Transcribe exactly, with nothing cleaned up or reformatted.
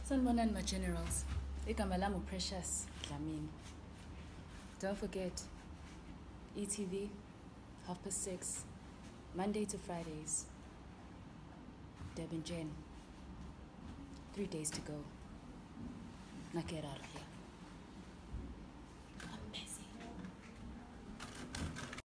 Sanibonani my generals. Igama lami Precious Dlamini. Don't forget, E T V, half past six, Monday to Fridays. Deb and Jen. Three days to go. Now get out of here.